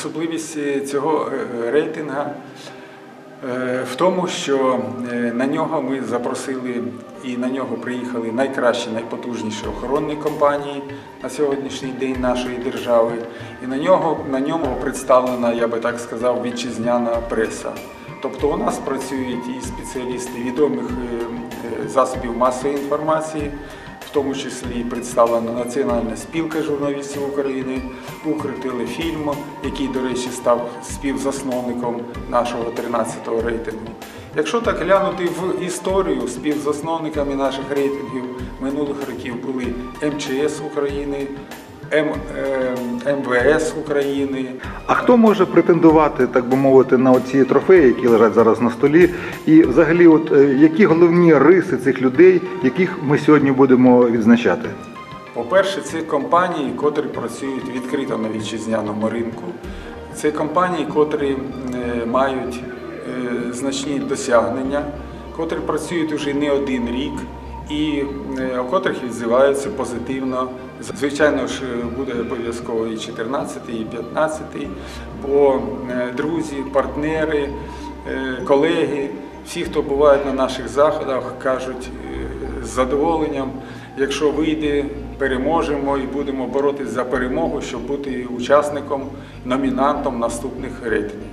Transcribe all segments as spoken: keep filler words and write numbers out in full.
Особливість цього рейтингу в тому, що на нього ми запросили і на нього приїхали найкращі, найпотужніші охоронні компанії на сьогоднішній день нашої держави. І на нього, на ньому представлена, я би так сказав, вітчизняна преса. Тобто у нас працюють і спеціалісти відомих засобів масової інформації, в тому числі представлена Національна спілка журналістів України, Укртелефільм, який, до речі, став співзасновником нашого тринадцятого рейтингу. Якщо так глянути в історію, співзасновниками наших рейтингів минулих років були Ем Че Ес України, Ем Ве Ес України. А хто може претендувати, так би мовити, на ці трофеї, які лежать зараз на столі? І взагалі, от які головні риси цих людей, яких ми сьогодні будемо відзначати? По-перше, це компанії, котрі працюють відкрито на вітчизняному ринку. Це компанії, котрі мають значні досягнення, котрі працюють вже не один рік і у котрих відзиваються позитивно. Звичайно ж, буде обов'язково і чотирнадцятий, і п'ятнадцятий, бо друзі, партнери, колеги, всі, хто бувають на наших заходах, кажуть з задоволенням, якщо вийде, переможемо і будемо боротися за перемогу, щоб бути учасником, номінантом наступних рейтингів.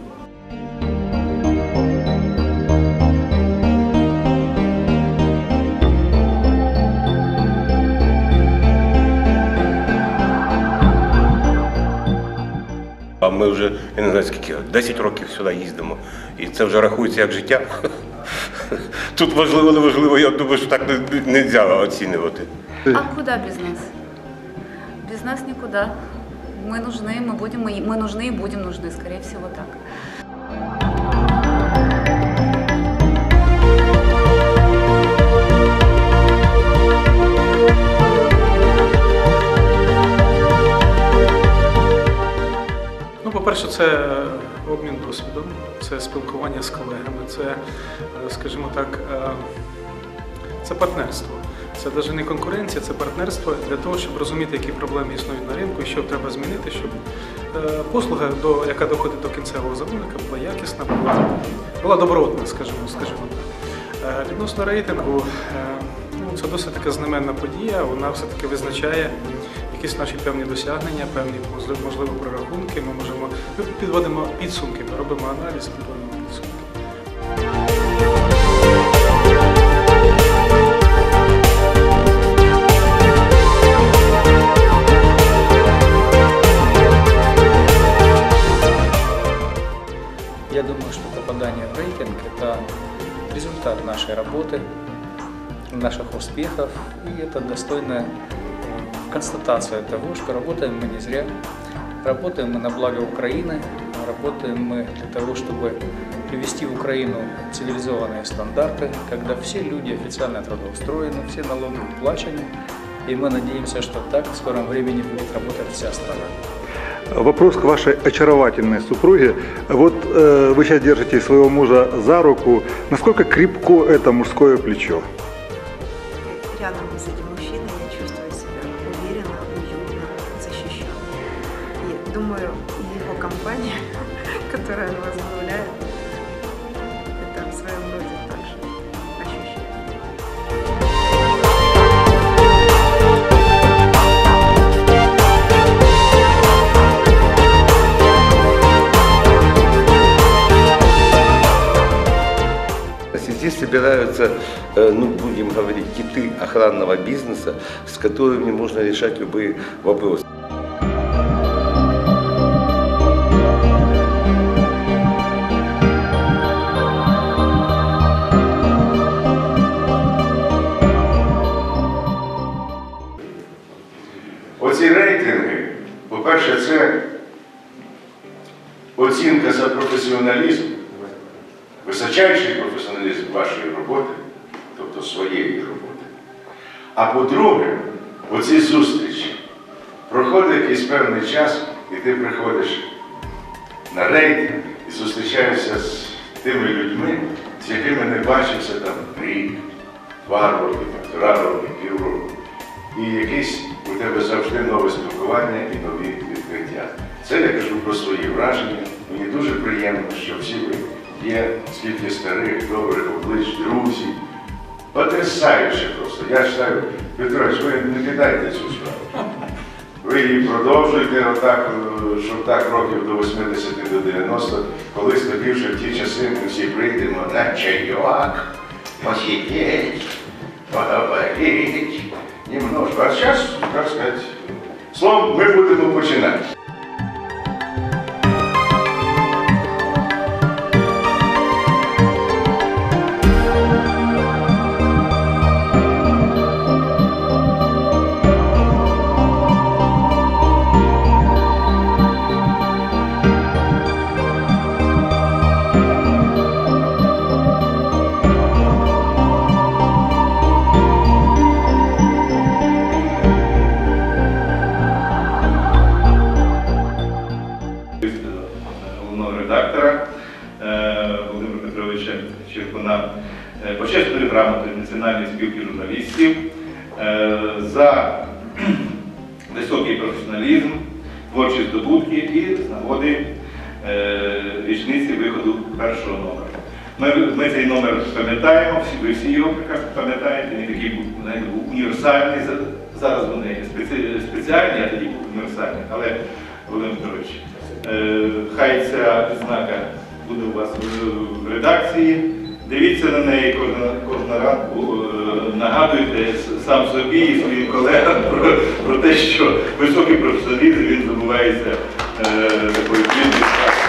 Ми вже, я не знаю скільки, десять років сюди їздимо, і це вже рахується як життя. Тут важливо, не важливо, я думаю, що так не можна оцінювати. А куди без нас? Без нас нікуди. Ми нужны, ми будемо, ми нужны і будемо нужны, скорее всего, так. По-перше, це обмін досвідом, це спілкування з колегами, це, скажімо так, це партнерство. Це навіть не конкуренція, це партнерство для того, щоб розуміти, які проблеми існують на ринку і що треба змінити, щоб послуга, яка доходить до кінцевого замовника, була якісна, була, була добротна, скажімо, скажімо так. Відносно рейтингу, ну, це досить така знаменна подія, вона все-таки визначає якісь наші певні досягнення, певні, можливо, прорахунки. Ми можемо, ми підводимо підсумки, ми робимо аналіз, підводимо підсумки. Я думаю, что попадание в рейтинг – это результат нашей работы, наших успехов, и это достойная констатация того, что работаем мы не зря, работаем мы на благо Украины, работаем мы для того, чтобы привести в Украину цивилизованные стандарты, когда все люди официально трудоустроены, все налоги уплачены, и мы надеемся, что так в скором времени будет работать вся страна. Вопрос к вашей очаровательной супруге. Вот э, вы сейчас держите своего мужа за руку. Насколько крепко это мужское плечо? Рядом с этим мужчиной я чувствую себя уверенно, уютно, защищенно. И думаю, его компания, которая он возглавляет, это в своем роде также ощущение. Здесь собираются, ну, будем говорить, киты охранного бизнеса, с которыми можно решать любые вопросы. Оці рейтинги, по-перше, це оцінка за професіоналізм, височайший професіоналізм вашої роботи, тобто своєї роботи. А по-друге, оці зустрічі. Проходить якийсь певний час, і ти приходиш на рейтинг і зустрічаєшся з тими людьми, з якими не бачився там рік, два роки, півтора роки, півроку. І якесь у тебе завжди нове спілкування і нові відкриття. Це я кажу про свої враження. Мені дуже приємно, що всі ви є, скільки старих, добрих облич, друзі. Потрясаюче просто. Я вважаю, Петрович, ви не кидайте цю справу. Ви її продовжуєте отак, щоб так років до восьмидесяти, до дев'яноста, колись тоді вже в ті часи ми всі прийдемо на чайок, посидеть, поговорить немножко. А зараз, так сказати, словом, ми будемо починати. Редактора Володимира Петровича Черкуна почесною грамотою Національної спілки журналістів за високий професіоналізм, творчі здобутки і з нагоди річниці виходу першого номера. Ми, ми цей номер пам'ятаємо, всі, ви всі його прекрасно пам'ятаєте, він такий був, був універсальний, зараз вони спеціальні, а тоді був універсальний. Але, Володимир Петрович, хай ця відзнака буде у вас в редакції. Дивіться на неї кожного ранку, нагадуйте сам собі і своїм колегам про, про те, що високий професіоналізм він забувається такою плідністю.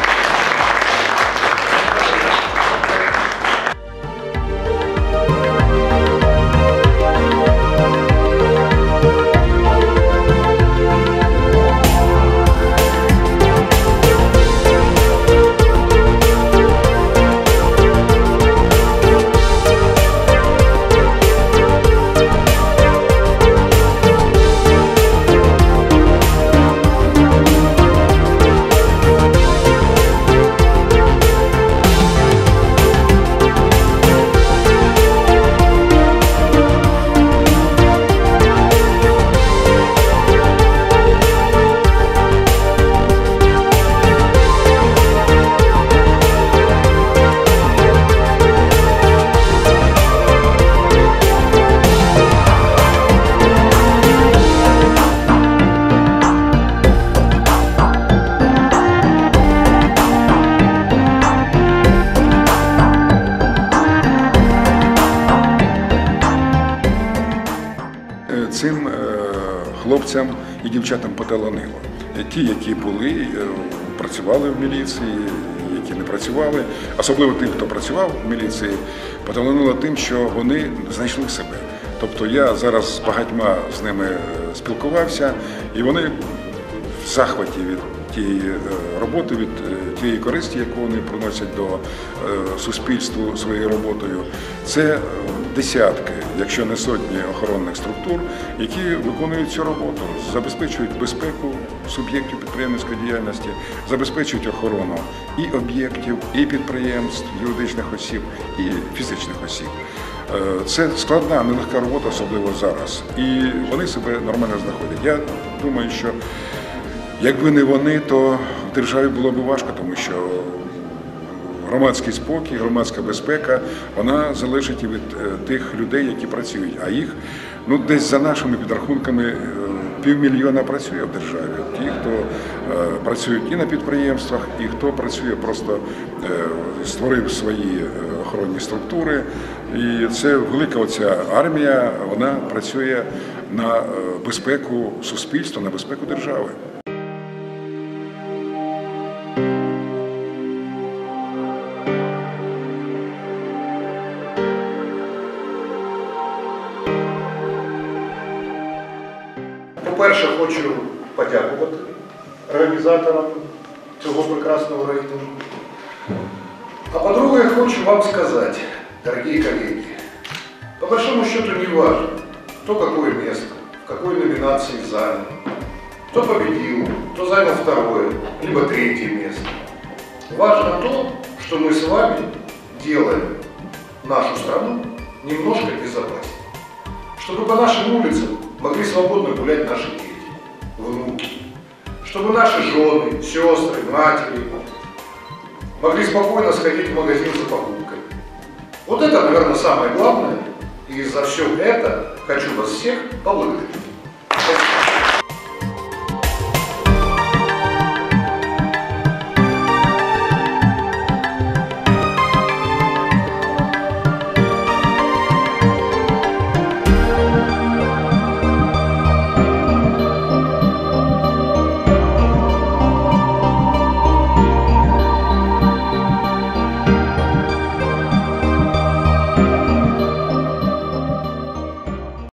Цим хлопцям і дівчатам поталанило. Ті, які були, працювали в міліції, які не працювали, особливо тим, хто працював в міліції, поталанило тим, що вони знайшли себе. Тобто я зараз з багатьма з ними спілкувався, і вони в захваті від тієї роботи, від тієї користі, яку вони приносять до суспільства своєю роботою. Це десятки, якщо не сотні охоронних структур, які виконують цю роботу, забезпечують безпеку суб'єктів підприємницької діяльності, забезпечують охорону і об'єктів, і підприємств, юридичних осіб, і фізичних осіб. Це складна, нелегка робота, особливо зараз. І вони себе нормально знаходять. Я думаю, що якби не вони, то в державі було б важко, тому що громадський спокій, громадська безпека, вона залежить і від тих людей, які працюють. А їх, ну, десь за нашими підрахунками, півмільйона працює в державі. Ті, хто е, працюють і на підприємствах, і хто працює, просто е, створив свої охоронні структури. І це велика оця армія, вона працює на безпеку суспільства, на безпеку держави. По-перше, хочу подякувати організаторам цього прекрасного рейтингу. А по-друге, хочу вам сказать, дорогие коллеги, по большому счету не важно, кто какое место, в какой номинации занял, кто победил, кто занял второе, либо третье место. Важно то, что мы с вами делаем нашу страну немножко безопаснее. Чтобы по нашим улицам могли свободно гулять наши дети, внуки. чтобы наши жены, сестры, матери могли спокойно сходить в магазин за покупкой. Вот это, наверное, самое главное. И за все это хочу вас всех поблагодарить.